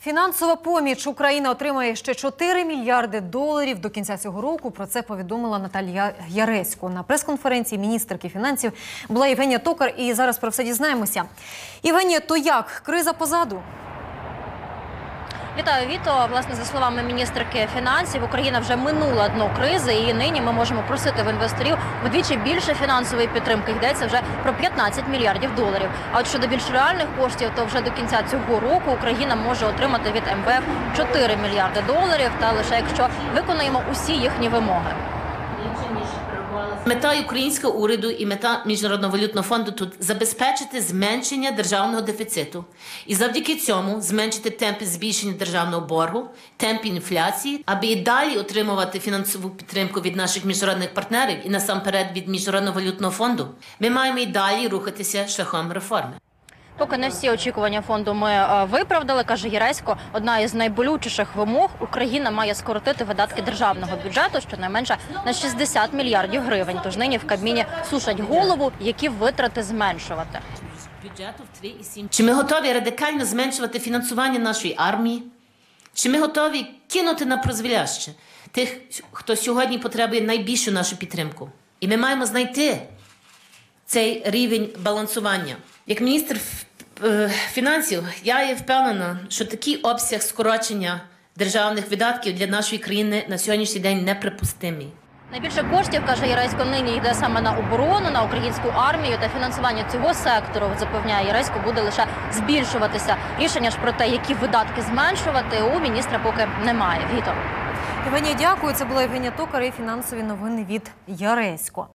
Фінансова поміч Україна отримає ще 4 мільярди доларів до кінця цього року. Про це повідомила Наталія Яресько. На прес-конференції міністерки фінансів була Євгенія Токар. І зараз про все дізнаємося. Євгенія, то як? Криза позаду? Вітаю, Віто. Власне, за словами міністерки фінансів, Україна вже минула дно кризи, і нині ми можемо просити в інвесторів вдвічі більше фінансової підтримки. Йдеться вже про 15 мільярдів доларів. А от щодо більш реальних коштів, то вже до кінця цього року Україна може отримати від МВФ 4 мільярди доларів, та лише якщо виконаємо усі їхні вимоги. Мета українського уряду і мета Міжнародного валютного фонду тут забезпечити зменшення державного дефіциту і завдяки цьому зменшити темпи збільшення державного боргу, темпи інфляції, аби і далі отримувати фінансову підтримку від наших міжнародних партнерів і насамперед від Міжнародного валютного фонду. Ми маємо і далі рухатися шляхом реформи. Поки не всі очікування фонду ми виправдали, каже Яресько, одна із найболючіших вимог – Україна має скоротити видатки державного бюджету щонайменше на 60 мільярдів гривень. Тож нині в Кабміні сушать голову, які витрати зменшувати. Чи ми готові радикально зменшувати фінансування нашої армії? Чи ми готові кинути на призволяще тих, хто сьогодні потребує найбільшу нашу підтримку? І ми маємо знайти цей рівень балансування. Як міністр фінансів, я є впевнена, що такий обсяг скорочення державних видатків для нашої країни на сьогоднішній день неприпустимий. Найбільше коштів, каже Яресько, нині йде саме на оборону, на українську армію, та фінансування цього сектору, запевняє Яресько, буде лише збільшуватися. Рішення ж про те, які видатки зменшувати, у міністра поки немає. Віто. Євгенія, дякую. Це була Євгенія Токар і фінансові новини від Яресько.